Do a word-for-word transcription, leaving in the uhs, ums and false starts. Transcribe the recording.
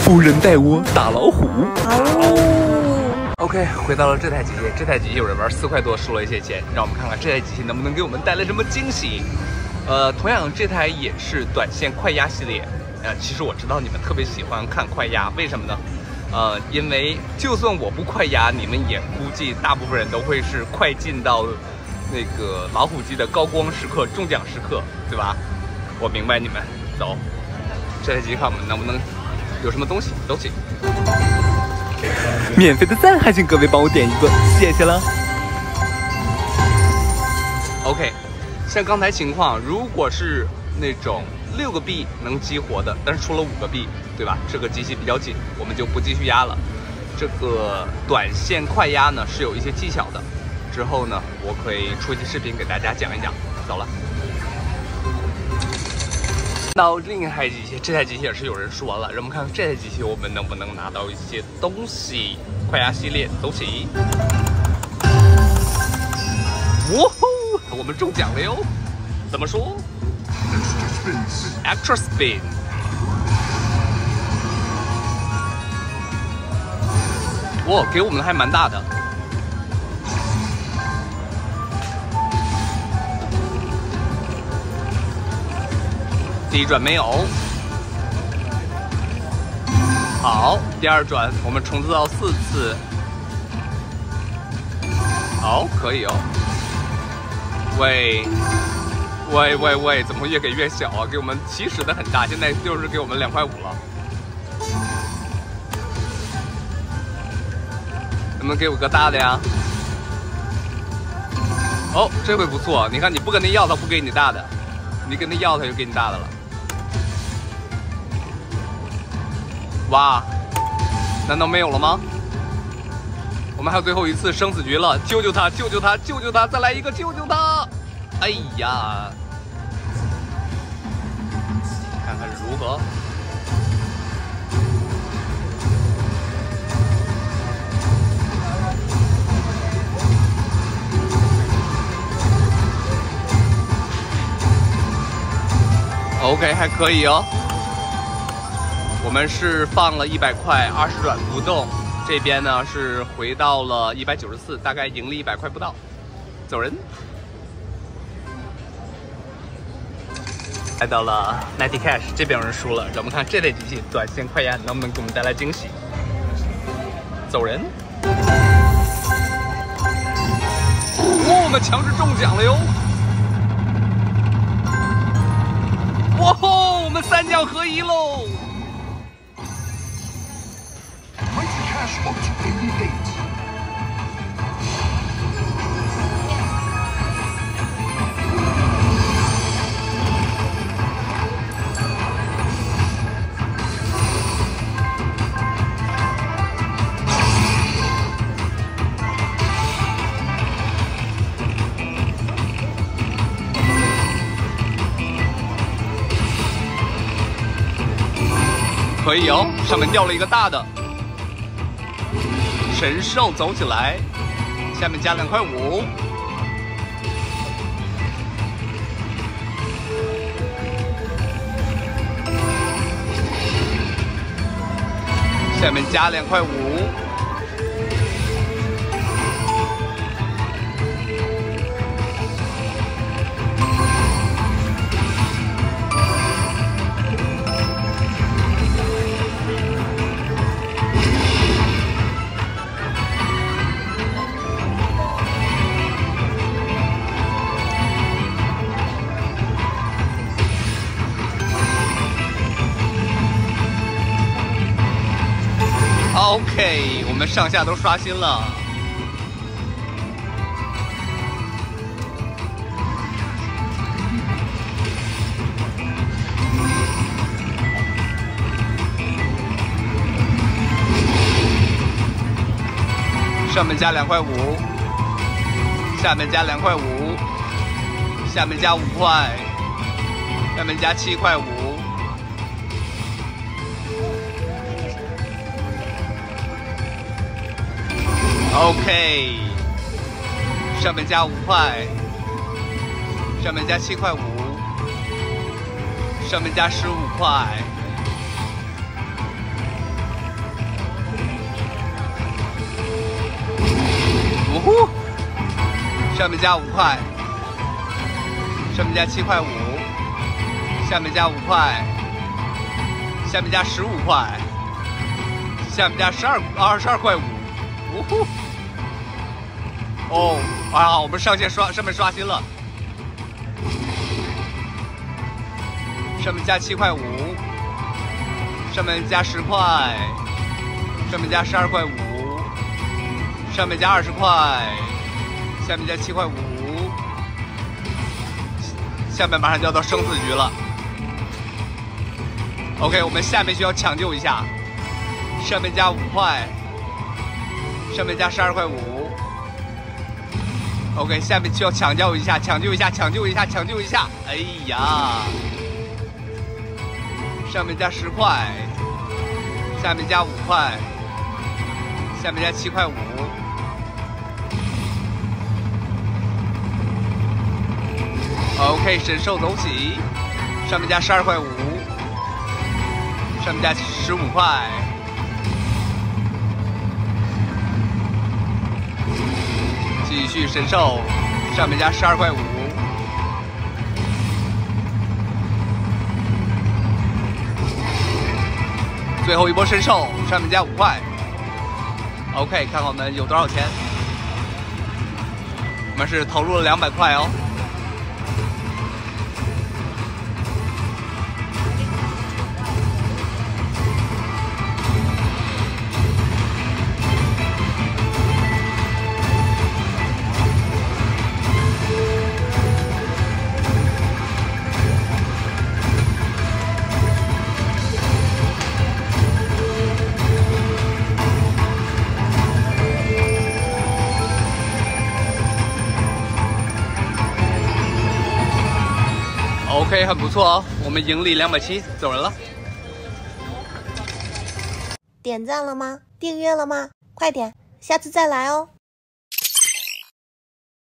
夫人带我打老虎。 OK， 回到了这台机器，这台机器有人玩四块多输了一些钱，让我们看看这台机器能不能给我们带来什么惊喜。呃，同样这台也是短线快压系列。呃，其实我知道你们特别喜欢看快压，为什么呢？呃，因为就算我不快压，你们也估计大部分人都会是快进到那个老虎机的高光时刻、中奖时刻，对吧？我明白你们。走，这台机看我们能不能有什么东西，走起。 免费的赞还请各位帮我点一个，谢谢了。 OK， 像刚才情况，如果是那种六个币能激活的，但是出了五个币，对吧？这个机器比较紧，我们就不继续压了。这个短线快压呢是有一些技巧的，之后呢我可以出一期视频给大家讲一讲。走了。到另一台机器，这台机器也是有人说了，让我们看看这台机器我们能不能拿到一些东西。快压系列，走起！哇吼，我们中奖了哟！怎么说 ？Extra spin。哇，给我们的还蛮大的。第一转没有，好，第二转我们重置到四次，好，可以哦。喂，喂喂喂，怎么越给越小啊？给我们起始的很大，现在就是给我们两块五了。能不能给我个大的呀？哦，这回不错，你看你不跟他要，他不给你大的；你跟他要，他就给你大的了。哇，难道没有了吗？我们还有最后一次生死局了，救救他，救救他，救救他，再来一个，救救他！哎呀，看看是如何。OK， 还可以哦。我们是放了一百块，二十转不动。这边呢是回到了一百九十四，大概盈利一百块不到。走人。来到了 ninety cash， 这边有人输了，让我们看这类机器短线快压能不能给我们带来惊喜。走人。哦，我们强制中奖了哟！哇吼，我们三奖合一喽！可以哦，上面掉了一个大的神兽，走起来，下面加两块五，下面加两块五。OK， 我们上下都刷新了。上面加两块五，下面加两块五，下面加五块，下面加七块五。OK， 上面加五块，上面加七块五，上面加十五块。 呜呼！上面加五块，上面加七块五，下面加五块，下面加十五块，下面加十二二十二块五，呜呼！哦啊，我们上线刷上面刷新了，上面加七块五，上面加十块，上面加十二块五，上面加二十块。下面加七块五，下面马上就要到生死局了。OK， 我们下面需要抢救一下，上面加五块，上面加十二块五。OK， 下面需要抢救一下，抢救一下，抢救一下，抢救一下。哎呀，上面加十块，下面加五块，下面加七块五。OK， 神兽走起，上面加十二块五，上面加十五块，继续神兽，上面加十二块五，最后一波神兽，上面加五块。OK， 看看我们有多少钱？我们是投入了两百块哦。OK， 很不错哦，我们盈利两百七，走人了。 点赞了吗？订阅了吗？快点，下次再来哦。